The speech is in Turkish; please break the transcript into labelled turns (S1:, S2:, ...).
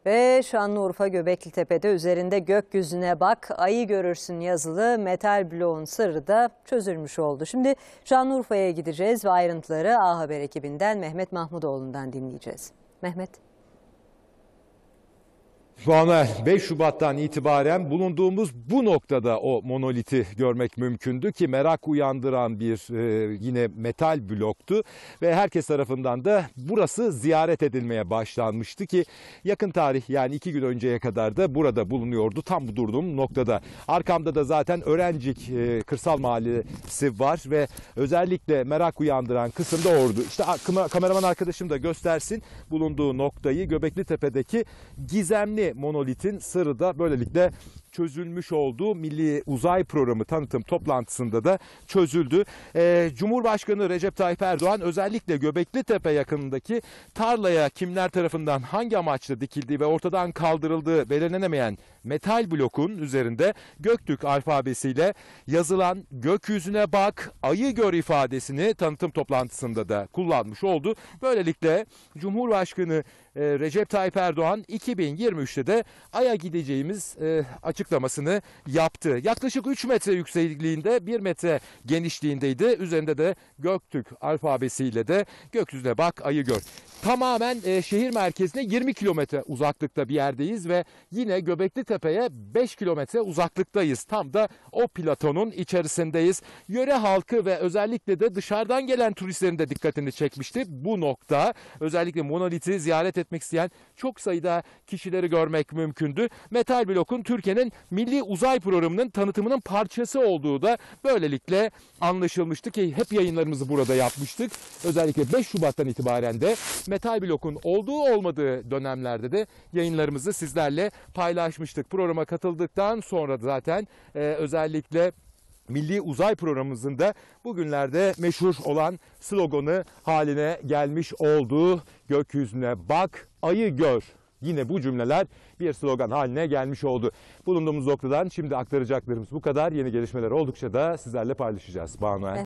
S1: Ve Şanlıurfa Göbeklitepe'de üzerinde gökyüzüne bak, ayı görürsün yazılı metal bloğun sırrı da çözülmüş oldu. Şimdi Şanlıurfa'ya gideceğiz ve ayrıntıları A Haber ekibinden Mehmet Mahmudoğlu'ndan dinleyeceğiz. Mehmet.
S2: Banu, 5 Şubat'tan itibaren bulunduğumuz bu noktada o monoliti görmek mümkündü ki merak uyandıran bir yine metal bloktu ve herkes tarafından da burası ziyaret edilmeye başlanmıştı ki yakın tarih, yani 2 gün önceye kadar da burada bulunuyordu, tam bu durduğum noktada. Arkamda da zaten Örencik Kırsal Mahallesi var ve özellikle merak uyandıran kısımda ordu. İşte kameraman arkadaşım da göstersin bulunduğu noktayı. Göbeklitepe'deki gizemli monolitin sırrı da böylelikle çözülmüş olduğu Milli Uzay Programı tanıtım toplantısında da çözüldü. Cumhurbaşkanı Recep Tayyip Erdoğan özellikle Göbeklitepe yakınındaki tarlaya kimler tarafından hangi amaçla dikildiği ve ortadan kaldırıldığı belirlenemeyen metal blokun üzerinde Göktürk alfabesiyle yazılan "gökyüzüne bak, ayı gör" ifadesini tanıtım toplantısında da kullanmış oldu. Böylelikle Cumhurbaşkanı Recep Tayyip Erdoğan 2023'te de Ay'a gideceğimiz açıklamasını yaptı. Yaklaşık 3 metre yüksekliğinde, 1 metre genişliğindeydi. Üzerinde de Göktürk alfabesiyle de "gökyüzüne bak, ayı gör". Tamamen şehir merkezine 20 kilometre uzaklıkta bir yerdeyiz ve yine Göbeklitepe'ye 5 kilometre uzaklıktayız. Tam da o platonun içerisindeyiz. Yöre halkı ve özellikle de dışarıdan gelen turistlerin de dikkatini çekmişti. Bu nokta, özellikle monoliti ziyaret etmek isteyen çok sayıda kişileri görmek mümkündü. Metal blokun Türkiye'nin Milli Uzay Programı'nın tanıtımının parçası olduğu da böylelikle anlaşılmıştı ki hep yayınlarımızı burada yapmıştık. Özellikle 5 Şubat'tan itibaren de metal blokun olduğu olmadığı dönemlerde de yayınlarımızı sizlerle paylaşmıştık. Programa katıldıktan sonra zaten özellikle Milli Uzay Programımızın da bugünlerde meşhur olan sloganı haline gelmiş olduğu "gökyüzüne bak, ayı gör". Yine bu cümleler bir slogan haline gelmiş oldu. Bulunduğumuz noktadan şimdi aktaracaklarımız bu kadar. Yeni gelişmeler oldukça da sizlerle paylaşacağız. Banu.